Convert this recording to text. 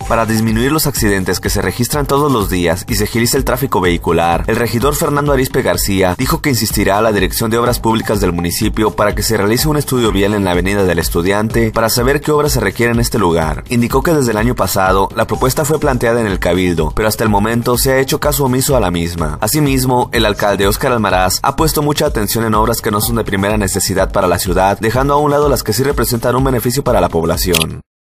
Para disminuir los accidentes que se registran todos los días y se agilice el tráfico vehicular, el regidor Fernando Arizpe García dijo que insistirá a la Dirección de Obras Públicas del municipio para que se realice un estudio vial en la Avenida del Estudiante para saber qué obras se requieren en este lugar. Indicó que desde el año pasado la propuesta fue planteada en el Cabildo, pero hasta el momento se ha hecho caso omiso a la misma. Asimismo, el alcalde Óscar Almaraz ha puesto mucha atención en obras que no son de primera necesidad para la ciudad, dejando a un lado las que sí representan un beneficio para la población.